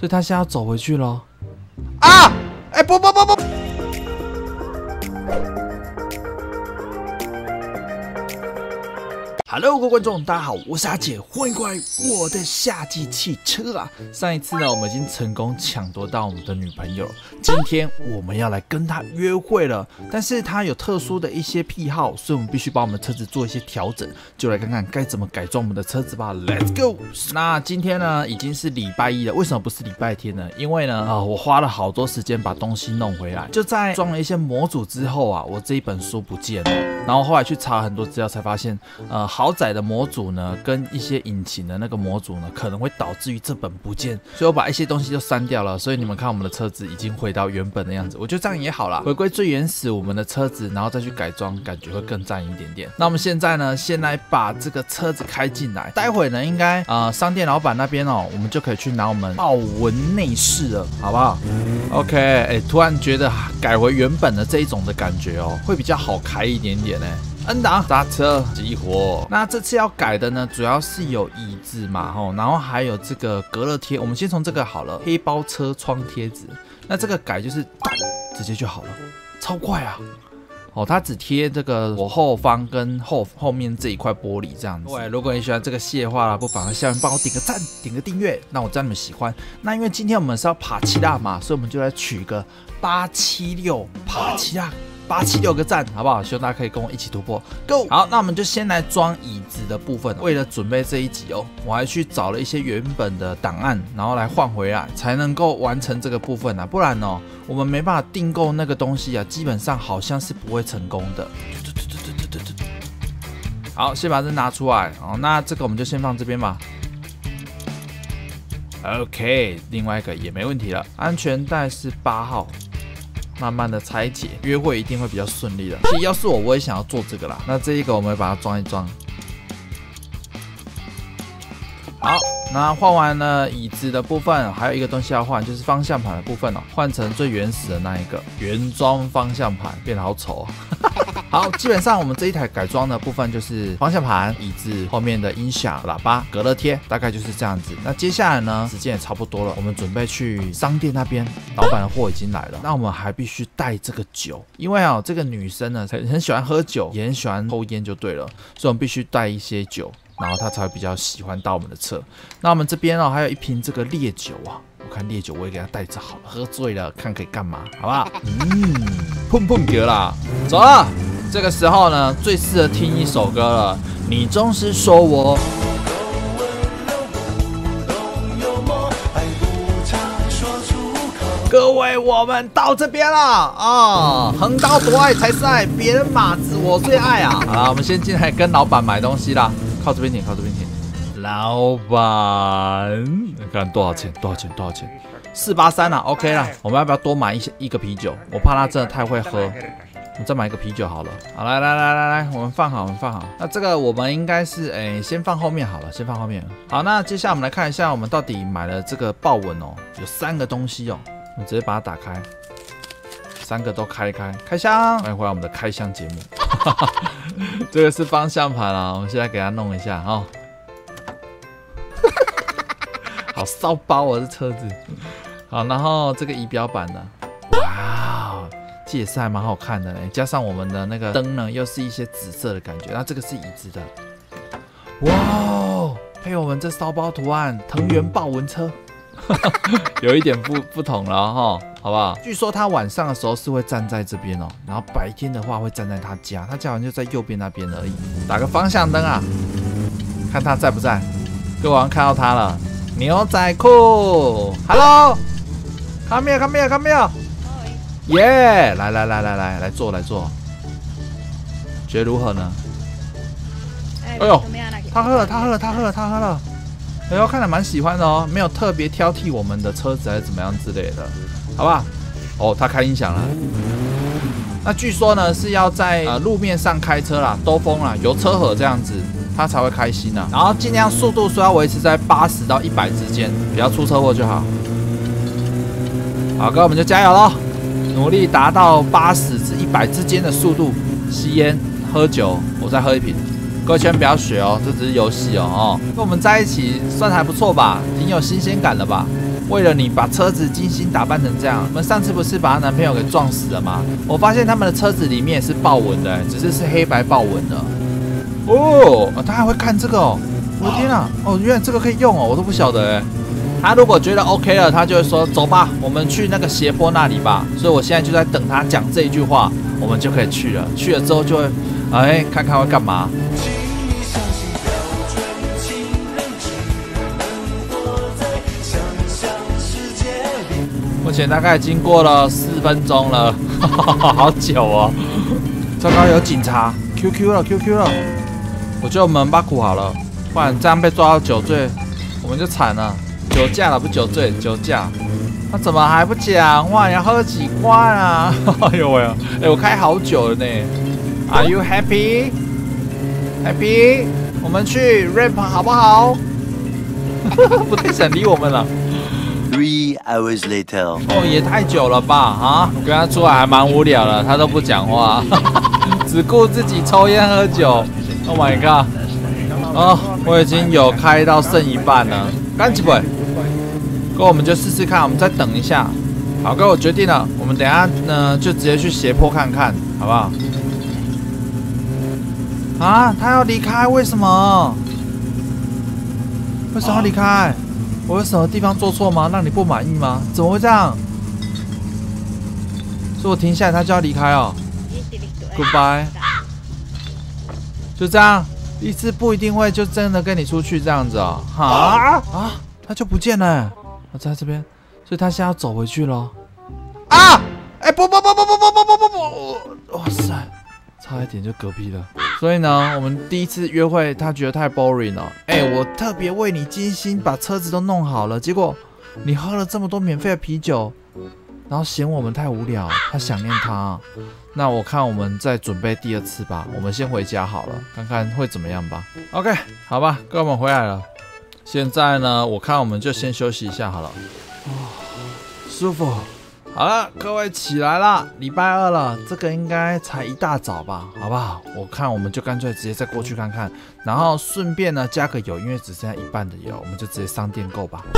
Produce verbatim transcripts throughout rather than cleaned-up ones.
所以他现在要走回去咯。啊！哎、欸，不不不不！ Hello， 各位观众，大家好，我是阿姐，欢迎过来我的夏季汽车啊！上一次呢，我们已经成功抢夺到我们的女朋友，今天我们要来跟她约会了。但是她有特殊的一些癖好，所以我们必须把我们的车子做一些调整，就来看看该怎么改装我们的车子吧。Let's go！ 那今天呢，已经是礼拜一了，为什么不是礼拜天呢？因为呢，啊、呃，我花了好多时间把东西弄回来，就在装了一些模组之后啊，我这一本书不见了。然后后来去查很多资料，才发现，呃，豪宅的模组呢，跟一些引擎的那个模组呢，可能会导致于这本不见，所以我把一些东西都删掉了。所以你们看，我们的车子已经回到原本的样子，我觉得这样也好啦，回归最原始我们的车子，然后再去改装，感觉会更赞一点点。那我们现在呢，先来把这个车子开进来，待会呢，应该呃商店老板那边哦，我们就可以去拿我们豹纹内饰了，好不好 ？OK， 哎、欸，突然觉得改回原本的这一种的感觉哦，会比较好开一点点呢。N 档刹车激活。那这次要改的呢，主要是有椅子嘛，吼，然后还有这个隔热贴。我们先从这个好了，黑包车窗贴纸。那这个改就是直接就好了，超快啊！哦，它只贴这个左后方跟后后面这一块玻璃这样子。对，如果你喜欢这个系列的话，不妨在下面帮我点个赞，点个订阅，让我知道你们喜欢。那因为今天我们是要爬七大嘛，所以我们就来取个八七六爬七大。八七六个赞，好不好？希望大家可以跟我一起突破 ，Go！ 好，那我们就先来装椅子的部分。为了准备这一集哦，我还去找了一些原本的档案，然后来换回来，才能够完成这个部分啊。不然哦，我们没办法订购那个东西啊，基本上好像是不会成功的。好，先把这拿出来。好，那这个我们就先放这边吧。OK， 另外一个也没问题了。安全带是八号。慢慢的拆解，约会一定会比较顺利的。其实要是我，我也想要做这个啦。那这一个我们把它装一装。好，那换完了椅子的部分，还有一个东西要换，就是方向盘的部分哦，换成最原始的那一个原装方向盘，变得好丑。好，基本上我们这一台改装的部分就是方向盘、椅子后面的音响、喇叭、隔热贴，大概就是这样子。那接下来呢，时间也差不多了，我们准备去商店那边，老板的货已经来了。那我们还必须带这个酒，因为啊、哦，这个女生呢很很喜欢喝酒，也很喜欢抽烟，就对了，所以我们必须带一些酒，然后她才会比较喜欢到我们的车。那我们这边哦，还有一瓶这个烈酒啊。我看烈酒我也给他带着好了，喝醉了看可以干嘛，好不好？嗯，碰碰哥啦，走了。这个时候呢，最适合听一首歌了。你总是说我。各位，我们到这边了啊！横刀夺爱才是爱，别人马子我最爱啊！好了，我们先进来跟老板买东西啦。靠这边停，靠这边停。老板，你看多少钱？多少钱？多少钱？四八三啊 ，OK 啦。我们要不要多买一些一个啤酒？我怕他真的太会喝，我们再买一个啤酒好了。好，来来来来来，我们放好，我们放好。那这个我们应该是哎，先放后面好了，先放后面。好，那接下来我们来看一下，我们到底买了这个豹纹哦，有三个东西哦，我们直接把它打开，三个都开开，开箱。欢迎回来我们的开箱节目。这个是方向盘啊，我们现在给它弄一下哦。好骚包哦，这车子。好，然后这个仪表板呢，哇，这也是还蛮好看的嘞。加上我们的那个灯呢，又是一些紫色的感觉。那这个是椅子的，哇，配我们这骚包图案，藤原豹纹车，有一点不不同了哈，好不好？据说他晚上的时候是会站在这边哦，然后白天的话会站在他家，他家好像就在右边那边而已。打个方向灯啊，看他在不在。各位好像看到他了。牛仔裤 ，Hello，come here，come here，come here， 耶！来来来来来来坐来坐，觉得如何呢？哎呦，他喝了，他喝了，他喝了，他喝了，哎呦，看来蛮喜欢的哦，没有特别挑剔我们的车子还是怎么样之类的，好吧？哦，他开音响了。那据说呢是要在呃路面上开车啦，兜风啦，有车河这样子。他才会开心啊，然后尽量速度说要维持在八十到一百之间，不要出车祸就好。好，各位我们就加油咯，努力达到八十至一百之间的速度。吸烟、喝酒，我再喝一瓶。各位千万不要学哦，这只是游戏哦哦。跟我们在一起算还不错吧，挺有新鲜感的吧？ 为了你把车子精心打扮成这样。我们上次不是把她男朋友给撞死了吗？我发现他们的车子里面也是豹纹的，只是是黑白豹纹的。哦，他还会看这个哦！我的天啊！哦，原来这个可以用哦，我都不晓得哎。他如果觉得 OK 了，他就会说走吧，我们去那个斜坡那里吧。所以我现在就在等他讲这一句话，我们就可以去了。去了之后就会，哎，看看会干嘛。目前大概经过了四分钟了，好久哦。糟糕，有警察 ，Q Q 了 ，Q Q 了。我觉得我们把苦好了，不然这样被抓到酒醉，我们就惨了。酒驾了，不酒醉，酒驾。他怎么还不讲话？你要喝几罐啊？哎呦喂！哎，我开好久了呢。Are you happy? Happy？ 我们去 rap 好不好？不太想理我们了。 Three hours later。 哦，也太久了吧？啊，我跟他出来还蛮无聊的，他都不讲话，只顾自己抽烟喝酒。Oh my god！ 哦，我已经有开到剩一半了，干几杯？哥，我们就试试看，我们再等一下。好，哥，我决定了，我们等一下呢就直接去斜坡看看，好不好？啊，他要离开，为什么？为什么要离开？我有什么地方做错吗？让你不满意吗？怎么会这样？所以我停下来，他就要离开哦。Goodbye。就这样，一次不一定会就真的跟你出去这样子哦。啊啊，他就不见了。我在这边，所以他现在要走回去了。啊！哎，不不不不不不不不不不！哇塞，差一点就嗝屁了。所以呢，我们第一次约会，他觉得太 boring 了。哎，我特别为你精心把车子都弄好了，结果你喝了这么多免费的啤酒，然后嫌我们太无聊，他想念他。那我看我们再准备第二次吧，我们先回家好了，看看会怎么样吧。OK， 好吧，哥，我们回来了。现在呢，我看我们就先休息一下好了。哦，舒服。好了，各位起来啦，礼拜二了，这个应该才一大早吧，好不好？我看我们就干脆直接再过去看看，然后顺便呢加个油，因为只剩下一半的油，我们就直接上电购吧。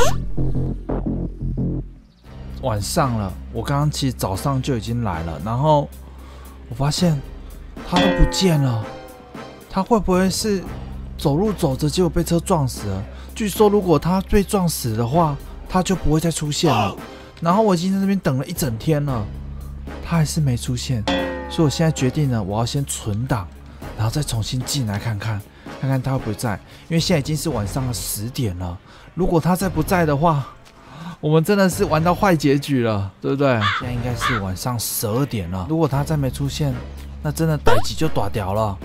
晚上了，我刚刚其实早上就已经来了，然后我发现他都不见了，他会不会是走路走着结果被车撞死了？据说如果他被撞死的话，他就不会再出现了。然后我已经在这边等了一整天了，他还是没出现，所以我现在决定呢，我要先存档，然后再重新进来看看，看看他会不会在。因为现在已经是晚上的十点了，如果他再不在的话，我们真的是玩到坏结局了，对不对？现在应该是晚上十二点了，如果他再没出现，那真的代志就大条了。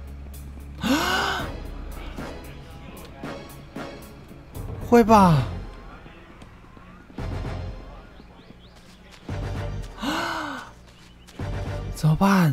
会吧？怎么办？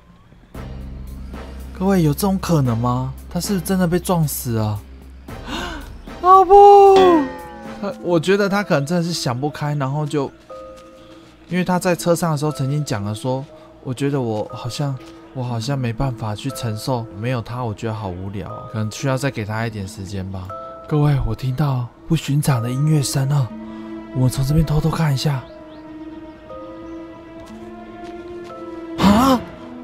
各位，有这种可能吗？他是不是真的被撞死了？啊不！他，我觉得他可能真的是想不开，然后就，因为他在车上的时候曾经讲了说，我觉得我好像，我好像没办法去承受，没有他，我觉得好无聊，可能需要再给他一点时间吧。各位，我听到不寻常的音乐声了，我们从这边偷偷看一下。啊！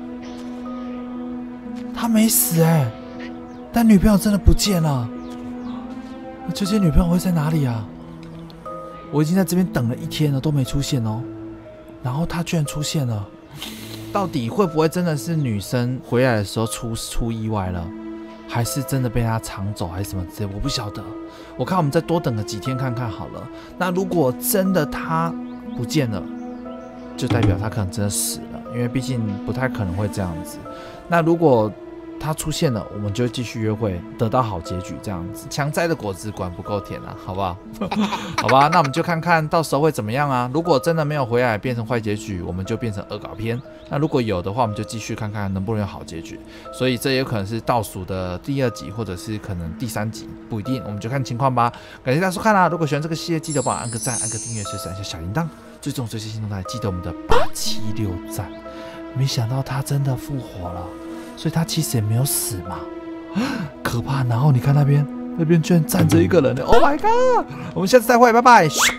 他没死哎、欸，但女朋友真的不见了。究竟女朋友会在哪里啊？我已经在这边等了一天了，都没出现哦。然后他居然出现了，到底会不会真的是女生回来的时候出出意外了？还是真的被他抢走，还是什么之类，我不晓得。我看我们再多等个几天看看好了。那如果真的他不见了，就代表他可能真的死了，因为毕竟不太可能会这样子。那如果他出现了，我们就继续约会，得到好结局这样子。强摘的果子果然不够甜啊，好不好？好吧，那我们就看看到时候会怎么样啊。如果真的没有回来变成坏结局，我们就变成恶搞片。那如果有的话，我们就继续看看能不能有好结局。所以这也有可能是倒数的第二集，或者是可能第三集，不一定，我们就看情况吧。感谢大家收看啦！如果喜欢这个系列，记得帮我按个赞，按个订阅，随时按下小铃铛，最重最新行动台，记得我们的八七六赞。没想到他真的复活了。所以他其实也没有死嘛，可怕！然后你看那边，那边居然站着一个人 ，Oh my god！ 我们下次再会，拜拜。